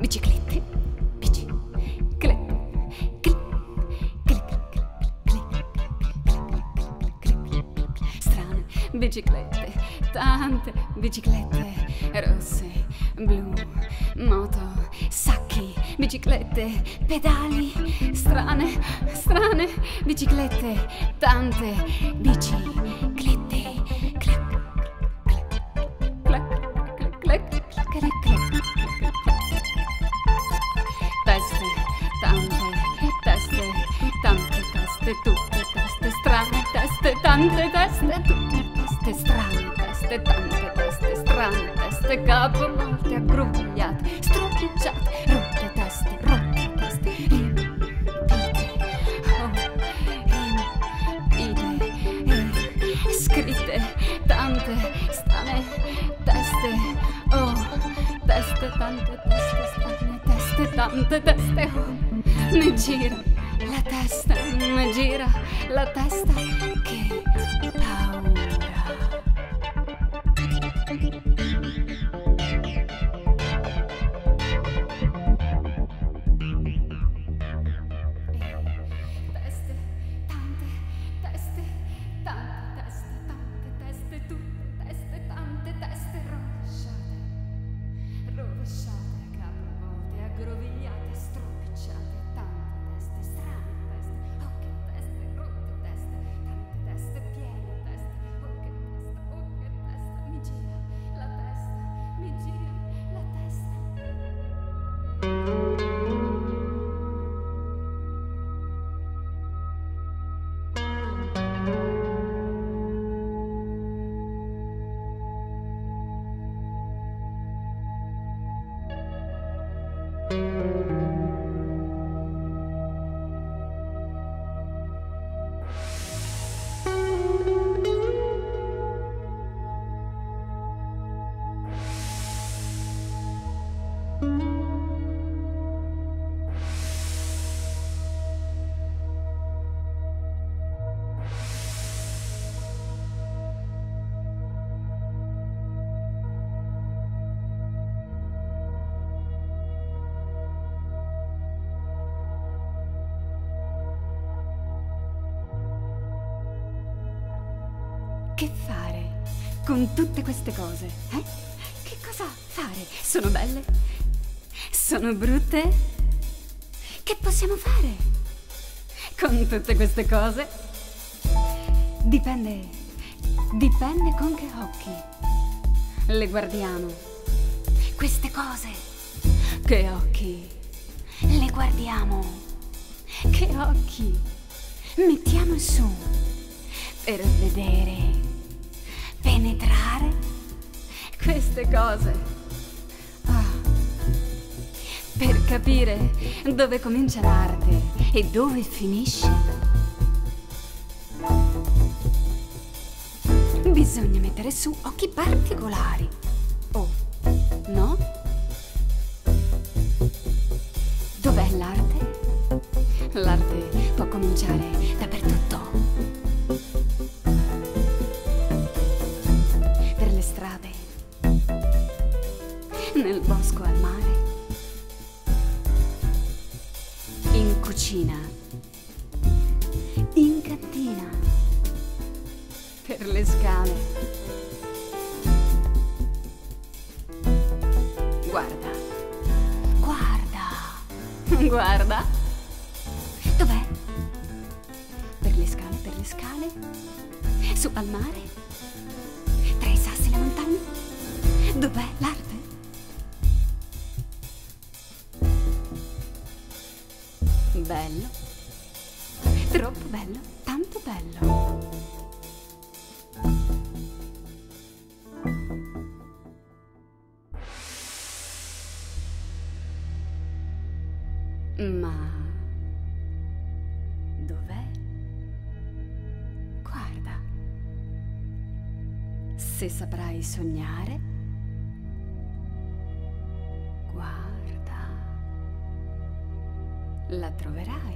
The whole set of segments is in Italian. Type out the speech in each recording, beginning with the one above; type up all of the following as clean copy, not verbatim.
biciclette, biciclette, strane biciclette, tante biciclette, rosse, blu, moto, sacchi, biciclette, pedali, strane biciclette, tante biciclette, clac, clac, clac, clac, clac, clac, clac. Teste, tante teste, tutte teste strane, teste, tante teste, tutte teste strane, teste, tante teste strane, teste capovolte, aggrovigliate, stropicciate, rotte teste, riempite, scritte, tante strane teste, oh, teste, tante teste strane, teste, tante teste, oh, mi gira la testa, mi gira la testa, che paura. Teste, tante teste, tutte teste, tante teste rovesciate, capovolte, aggrovigliate, stropicciate, tante teste, strane teste, oh che teste, rotte teste, tante teste, piene teste, oh che testa, mi gira la testa, mi gira la testa. Che fare con tutte queste cose, eh? Che cosa fare? Sono belle? Sono brutte? Che possiamo fare con tutte queste cose? Dipende con che occhi le guardiamo. Queste cose, che occhi le guardiamo? Che occhi mettiamo su per vedere, penetrare queste cose, per capire dove comincia l'arte e dove finisce. Bisogna mettere su occhi particolari, oh, no? Dov'è l'arte? L'arte può cominciare dappertutto. Per le strade, nel bosco, al mare, in cucina, in cantina, per le scale. Guarda, guarda, guarda. Dov'è? Per le scale, su al mare, tra i sassi e le montagne. Dov'è l'arte? Bello, troppo bello, tanto bello. Ma dov'è? Guarda, se saprai sognare, guarda, la troverai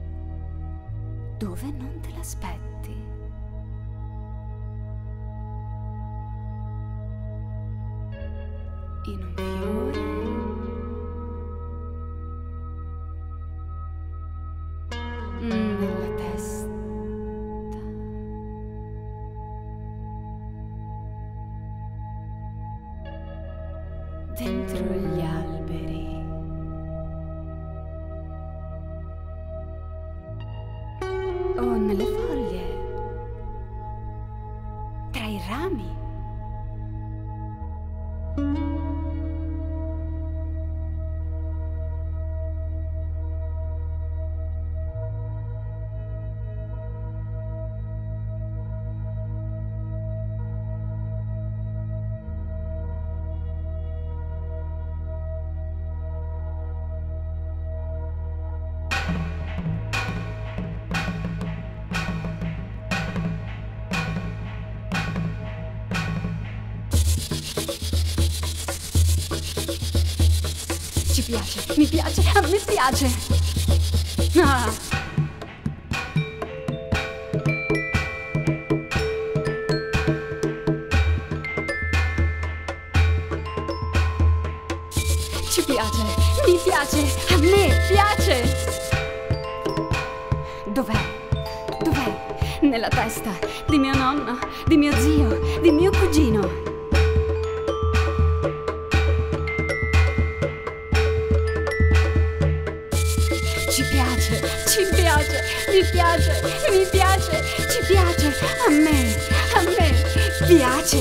dove non te l'aspetti. In un fiore, dentro gli alberi. O nelle foglie, tra i rami. Ci piace, mi piace, a me piace. Ah. Ci piace, mi piace, a me piace. Dov'è? Dov'è? Nella testa di mio nonno, di mio zio, di mio cugino. Ci piace, mi piace, mi piace, ci piace, a me piace.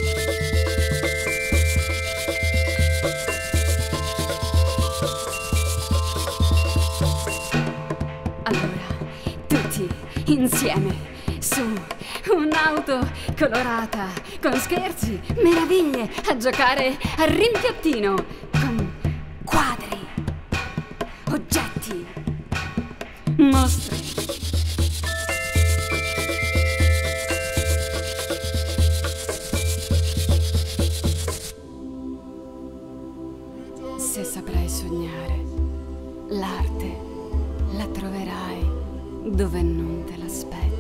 Allora, tutti insieme, su un'auto colorata, con scherzi, meraviglie, a giocare a rimpiattino, con quadri, oggetti, mostri. Se saprai sognare, l'arte la troverai dove non te l'aspetti.